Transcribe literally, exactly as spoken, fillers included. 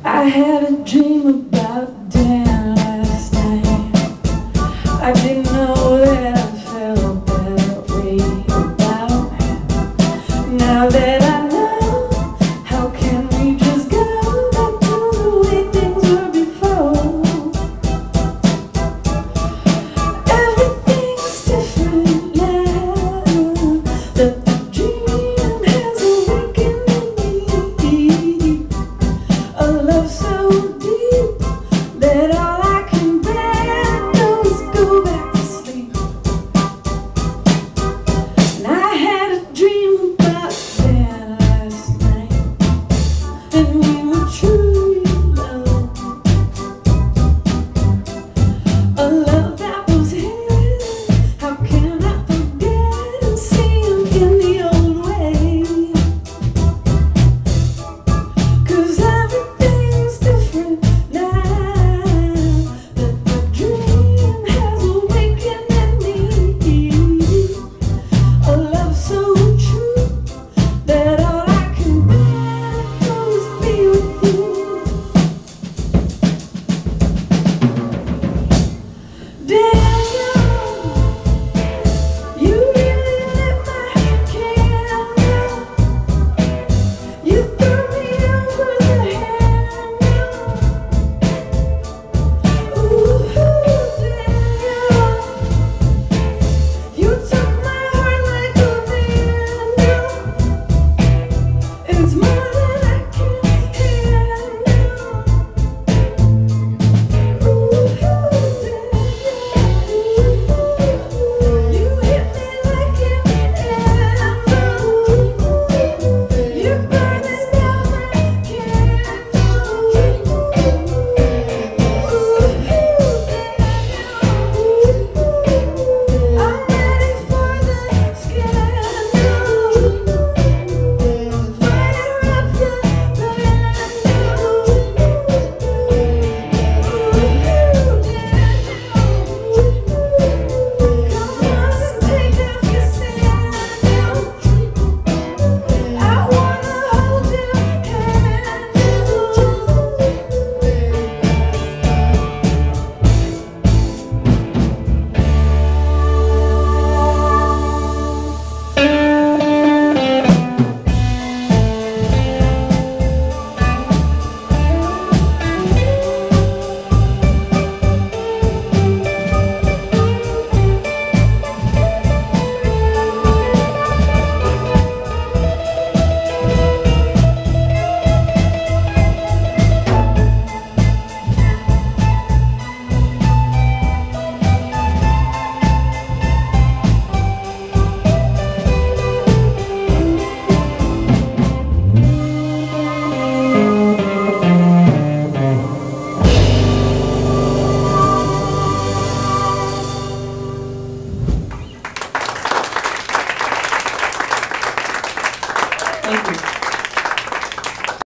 I had a dream about Dan last night. I didn't know that I felt that way about him. Now that I know, how can we just go back to the way things were before? Everything's different now that the dream has awakened in me. A love